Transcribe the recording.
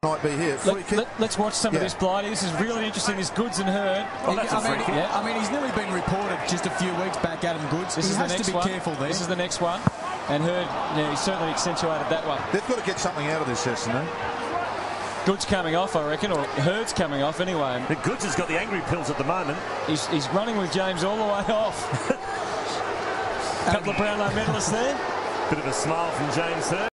might be here. Let's watch some of this, Blighty. This is really interesting. This Goods and Hurd. Well, I mean, he's nearly been reported just a few weeks back, Adam Goods. He has to be careful there. This is the next one. And Hurd, he certainly accentuated that one. They've got to get something out of this, Essendon. Goods coming off, I reckon, or Hurd's coming off anyway. The Goods has got the angry pills at the moment. He's running with James all the way off. A couple of Brownlow medalists there. Bit of a smile from James Hurd.